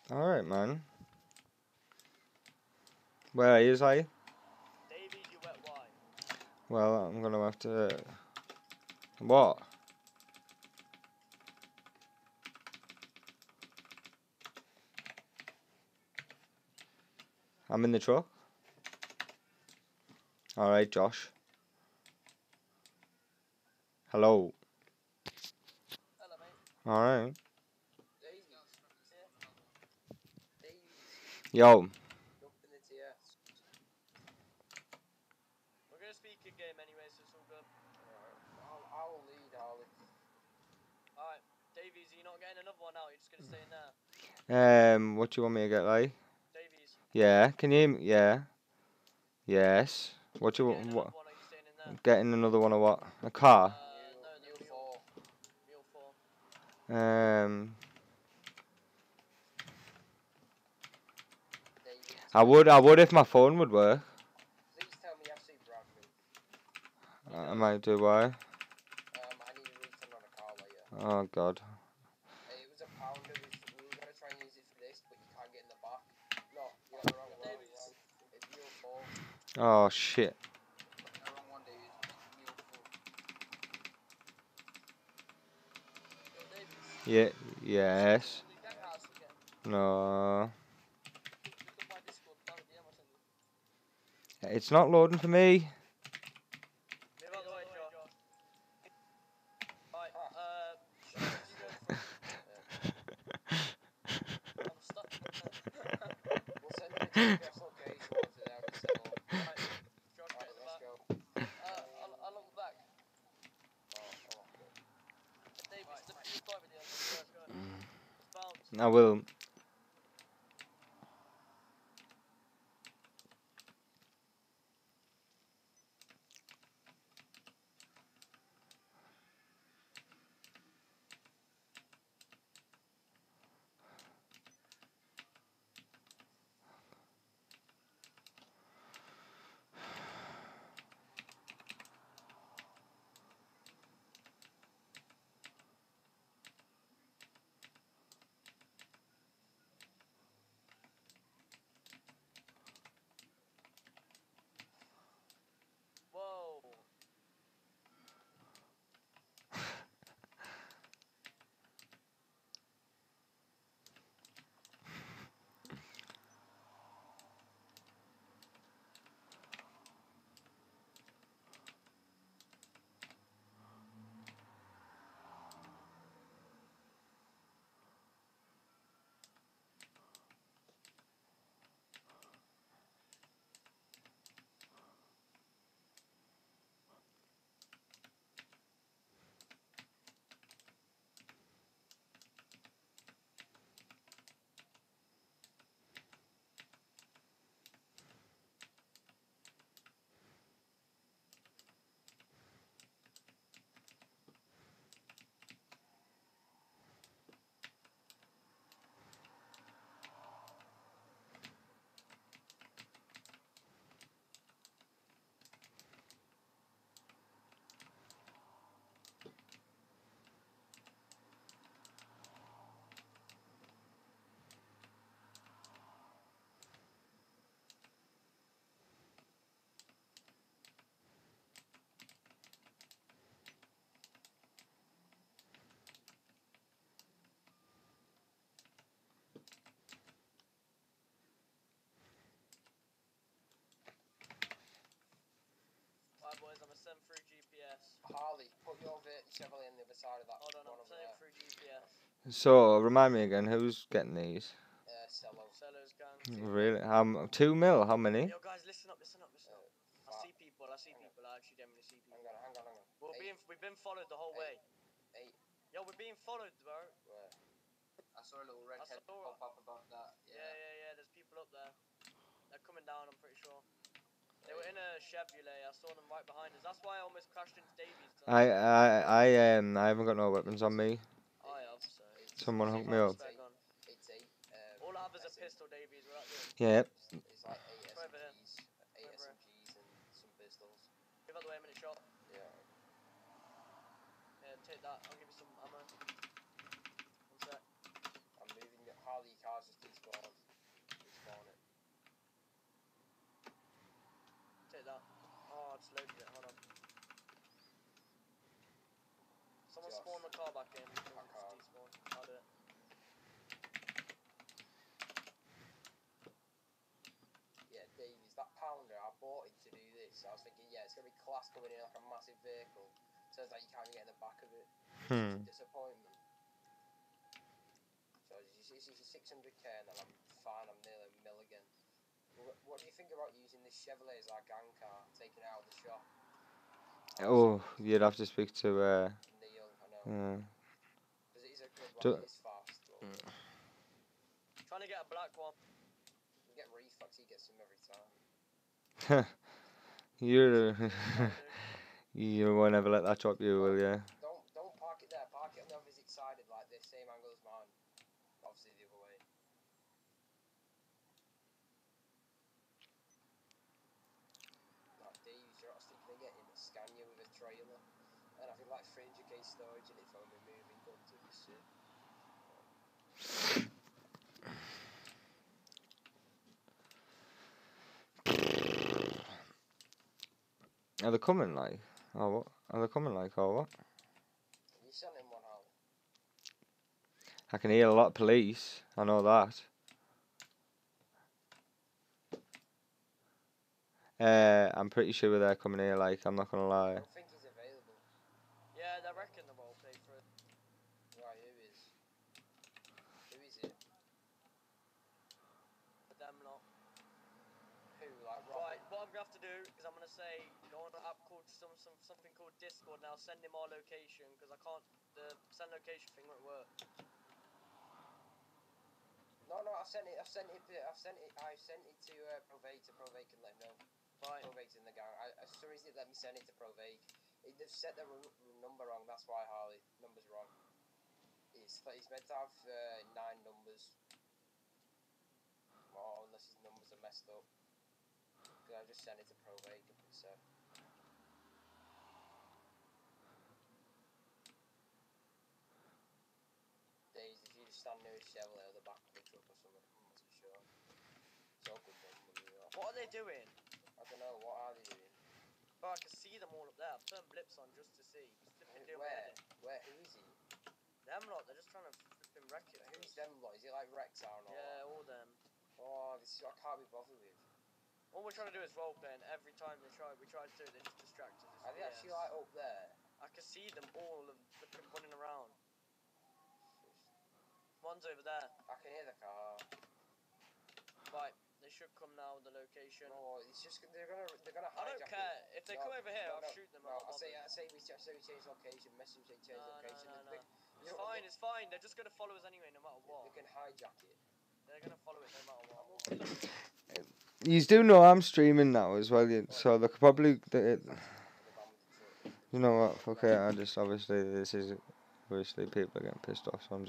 Alright, man. Where is I? Davies, you wet why? Well, I'm gonna have to. What? I'm in the truck. Alright, Josh. Hello. Hello, mate. Alright. Davies. Davies. Yo. Jump in the TS. We're gonna speak a game anyway, so it's all good. I will lead, Harley. Alright, Davies, are you not getting another one out? You're just gonna stay in there. What do you want me to get, like? Davies. Yeah. Can you hear me? Yeah. Yes. What do you Getting what? another one, or are you staying in there? Getting another one of what? A car. No, the Mule mule. 4. Mule 4. Davies. I would if my phone would work. Please tell me FC Bradley. I might do. Why? I need a refund on a car later. Oh God. It was £1. We were gonna try and use it for this, but you can't get in the back. No, you got the wrong one. It's Mule 4. Oh shit. The wrong one, Davies. Mule 4. Yo, Davies. Yeah. Yes. In the gang house again. No. Look at my Discord, private DM or something. It's not loading for me. Move out the way, Josh. Right, where are you going from? I'm stuck. We'll send you a GPS location once we're there and settle. Right, Josh, Right, get in the let's back. go. I'll look back. Oh, okay. Davies, the mule private DM. Let's go. Let's bounce. I will. Whoa. Alright, boys, I'm gonna send through GPS. Harley, put your Chevrolet on the other side of that. Hold on, one I'm over sending there. through GPS. So remind me again, who's getting these? Cello. Sellers gang. Really? 2 mil? How many? Yo, guys, listen up. I see people. I actually genuinely see people. Hang on. We've been followed the whole way. 8. Yo, we're being followed, bro. Where? I saw a little red head pop up above that. Yeah. There's people up there. They're coming down, I'm pretty sure. They were in a Chevrolet. I saw them right behind us. That's why I almost crashed into Davies. I haven't got no weapons on me. I have, so. Someone hook me up. It's 8. All I have is a pistol, Davies. We're at this. Yep. It's like 8 Over here. SMGs. 8 SMGs and some pistols. Give out the way a minute shot. Yeah. Yeah, take that. I'll give you some ammo. One sec. I'm moving. Harley cars just keeps I just loaded it. Hold on. Someone Josh. spawn the car back in. Because I it's can't. despawn. I'll do it. Yeah, Davies, that pounder, I bought it to do this. I was thinking, yeah, it's going to be class coming in like a massive vehicle. Turns out you can't even get in the back of it. It's such a disappointment. So it's 600k and then I'm fine, I'm nearly a mil again. What do you think about using this Chevrolet as our gang car, taking it out of the shop? Oh, you'd have to speak to Neil, I know. Because it is a good one, Do- it is fast. But Trying to get a black one. you can get reflex, he gets them every time. you're you won't ever let that drop you, will you? Don't park it there, park it on the opposite side like this, same angle as mine. Obviously the other way. Like Dave, you're not thinking of getting a Scania with a trailer. And I think like 300k storage in it for me moving guns would be sick. Are they coming like? Oh, what? Are they coming like? Oh, what? You selling one out? I can hear a lot of police. I know that. I'm pretty sure they're coming here. Like, I'm not gonna I lie. don't think he's available. Yeah, they reckon the roleplay for it. Right, who is? Who is it? But them not. Who, like Right, Robin? what I'm gonna have to do is I'm gonna say go on an app called something called Discord now. Send him our location because I can't. The send location thing won't work. No, I've sent it to Provake and let him know. Right. Provake's in the gang. For some reason it let me send it to Provake. They've set the number wrong, that's why, Harley. Number's wrong. It's meant to have 9 numbers. Or unless his numbers are messed up. Because I just sent it to Provake and put 7. Days, if you just stand near a Chevrolet or the back of a truck or something, I'm not too sure. It's all good then. What are they doing? I don't know, what are they doing? Oh, I can see them all up there. I've turned blips on just to see. Where? Who is he? Them lot, they're just trying to flipping wreck it. Who's them lot? Is it like Rexar or Yeah, all them. Oh, this is what I can't be bothered with. All we're trying to do is roleplay, and every time we try to do it, they just distract us. Are they actually like up there? I can see them all flipping running around. One's over there. I can hear the car. Right, they should come now. The location. No, it's just they're gonna hijack. I don't care if they come over here. I'll shoot them. No, I say we change location. Message they change location. No. It's fine. They're just gonna follow us anyway, no matter what. They can hijack it. They're gonna follow it no matter what. You do know I'm streaming now as well, so they could probably. You know what? Okay, I just obviously people are getting pissed off, so I'm